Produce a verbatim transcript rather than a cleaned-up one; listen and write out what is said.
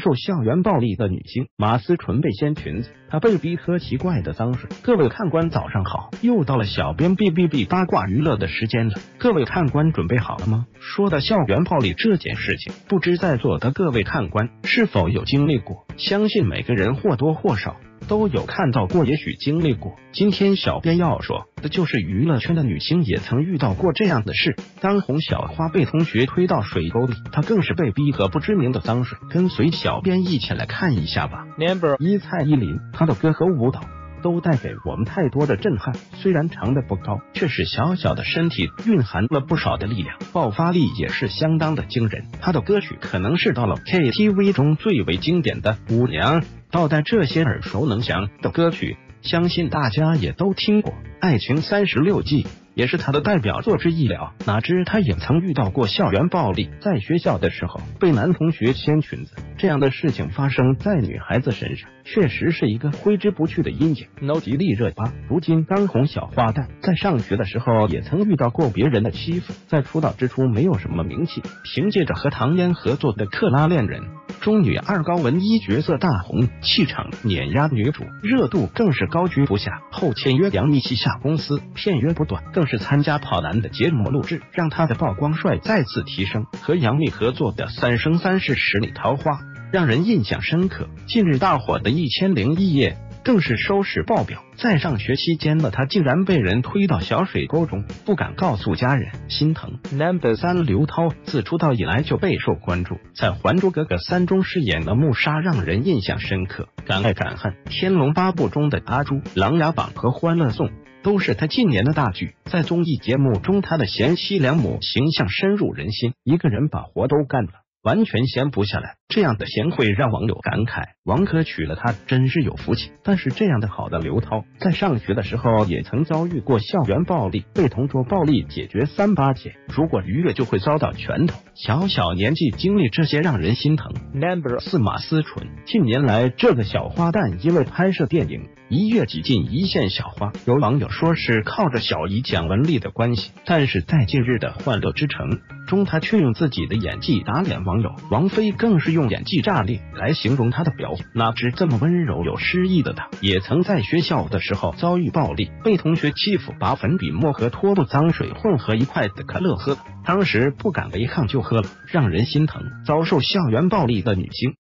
受校园暴力的女星马思纯被掀裙子，她被逼喝奇怪的脏水。各位看官早上好，又到了小编 B B B 八卦娱乐的时间了，各位看官准备好了吗？说到校园暴力这件事情，不知在座的各位看官是否有经历过？相信每个人或多或少都有看到过，也许经历过。今天小编要说的就是娱乐圈的女星也曾遇到过这样的事。当红小花被同学推到水沟里，她更是被逼喝不知名的脏水。跟随小编一起来看一下吧。 Number 一蔡依林，她的歌和舞蹈都带给我们太多的震撼，虽然长得不高，却是小小的身体蕴含了不少的力量，爆发力也是相当的惊人。她的歌曲可能是到了 K T V 中最为经典的舞娘倒带，这些耳熟能详的歌曲相信大家也都听过。爱情三十六计也是他的代表作之一了。哪知他也曾遇到过校园暴力，在学校的时候被男同学掀裙子，这样的事情发生在女孩子身上，确实是一个挥之不去的阴影。No 吉利热巴，如今当红小花旦，在上学的时候也曾遇到过别人的欺负，在出道之初没有什么名气，凭借着和唐嫣合作的《克拉恋人》中女二高文一角色大红，气场碾压女主，热度更是高居不下。后签约杨幂旗下公司，片约不断，更是参加跑男的节目录制，让她的曝光率再次提升。和杨幂合作的《三生三世十里桃花》让人印象深刻。近日大火的一千零一夜更是收视爆表。在上学期间呢，他竟然被人推到小水沟中，不敢告诉家人，心疼。Number 三刘涛，自出道以来就备受关注，在《还珠格格三》中饰演的穆莎让人印象深刻，敢爱敢恨，《天龙八部》中的阿朱，《琅琊榜》和《欢乐颂》都是他近年的大剧。在综艺节目中，他的贤妻良母形象深入人心，一个人把活都干了，完全闲不下来，这样的贤惠让网友感慨，王珂娶了她真是有福气。但是这样的好的刘涛，在上学的时候也曾遭遇过校园暴力，被同桌暴力解决三八节，如果逾越就会遭到拳头。小小年纪经历这些让人心疼。Number 四马思纯，近年来这个小花旦因为拍摄电影一跃挤进一线小花，有网友说是靠着小姨蒋雯丽的关系，但是在近日的《欢乐之城》中，他却用自己的演技打脸网友。王菲更是用演技炸裂来形容他的表演。哪知这么温柔有诗意的他，也曾在学校的时候遭遇暴力，被同学欺负，把粉笔墨和拖布脏水混合一块的可乐喝了，当时不敢违抗就喝了，让人心疼。遭受校园暴力的女星